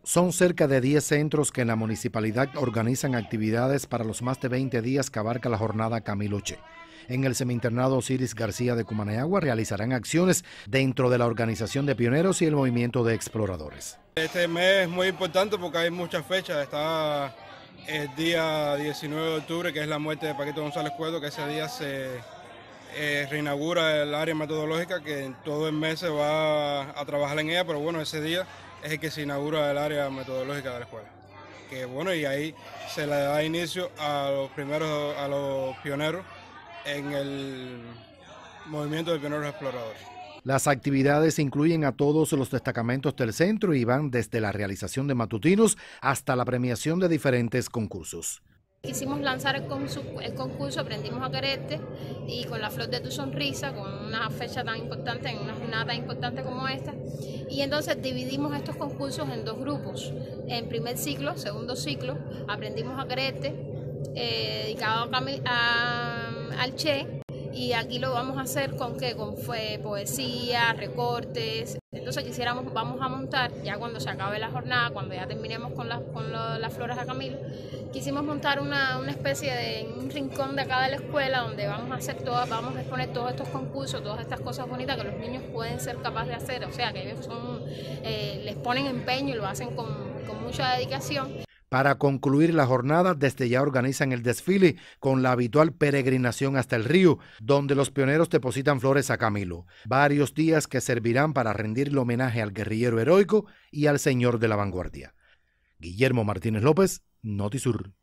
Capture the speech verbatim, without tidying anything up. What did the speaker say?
Son cerca de diez centros que en la municipalidad organizan actividades para los más de veinte días que abarca la jornada Camilo Che. En el semiinternado Osiris García de Cumaneagua realizarán acciones dentro de la organización de pioneros y el movimiento de exploradores. Este mes es muy importante porque hay muchas fechas. Está el día diecinueve de octubre, que es la muerte de Paquito González Cueto, que ese día se eh, reinaugura el área metodológica, que en todo el mes se va a trabajar en ella, pero bueno, ese día es el que se inaugura el área metodológica de la escuela. Que bueno, y ahí se le da inicio a los primeros, a los pioneros en el movimiento de pioneros exploradores. Las actividades incluyen a todos los destacamentos del centro y van desde la realización de matutinos hasta la premiación de diferentes concursos. Quisimos lanzar el concurso, el concurso Aprendimos a Quererte, y con la flor de tu sonrisa, con una fecha tan importante, en una jornada tan importante como esta. Y entonces dividimos estos concursos en dos grupos. En primer ciclo, segundo ciclo, Aprendimos a Quererte, eh, dedicado a, a, al Che. Y aquí lo vamos a hacer con qué, con fue poesía, recortes. Entonces quisiéramos, vamos a montar, ya cuando se acabe la jornada, cuando ya terminemos con, la, con lo, las flores a Camilo, quisimos montar una, una especie de un rincón de acá de la escuela donde vamos a hacer todas, vamos a exponer todos estos concursos, todas estas cosas bonitas que los niños pueden ser capaces de hacer, o sea que ellos son, eh, les ponen empeño y lo hacen con, con mucha dedicación. Para concluir la jornada, desde ya organizan el desfile con la habitual peregrinación hasta el río, donde los pioneros depositan flores a Camilo. Varios días que servirán para rendirle homenaje al guerrillero heroico y al señor de la vanguardia. Guillermo Martínez López, Notisur.